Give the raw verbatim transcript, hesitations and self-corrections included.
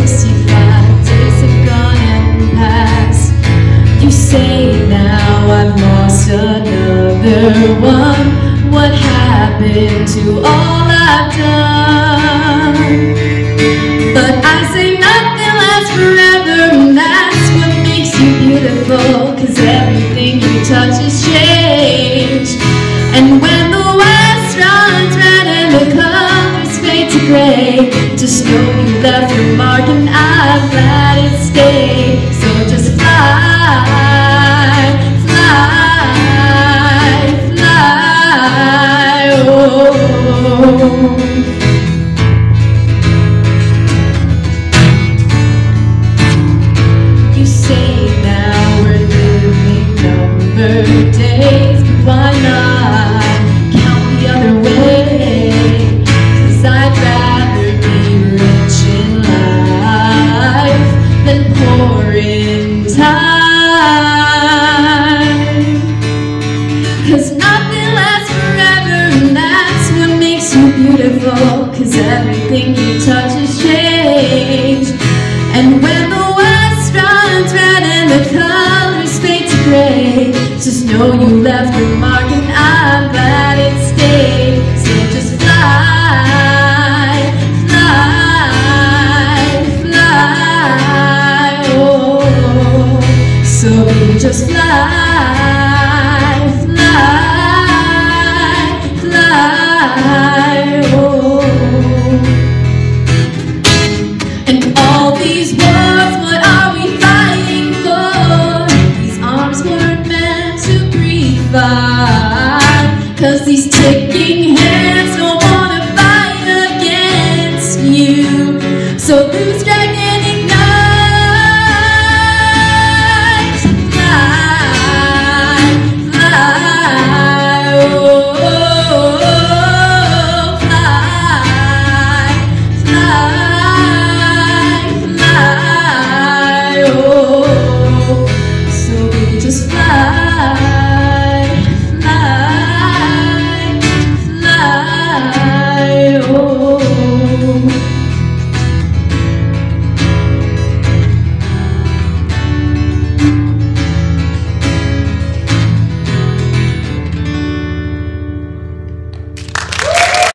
sixty-five days have gone and passed. You say now I've lost another one. What happened to all I've done? But I say nothing lasts forever, and that's what makes you beautiful. Cause everything you touch has changed. And when the west runs red and the colors fade to gray, just know you left your mark and I'm glad it stayed. So just fly, fly, fly, oh. You say now we're living numbered days, but why not count the other way? Cause I'd rather be rich in life than poor in time. Cause nothing lasts forever, and that's what makes you beautiful. Cause everything you touch has changed. And when the west runs red and the colors fade to gray, just know you left your mark and I'm glad it stayed. So just fly, fly, fly, oh. So baby, just fly, fly, fly, oh. And all these wars, what are we fighting for? These arms weren't meant to breathe by. Cause these ticking hands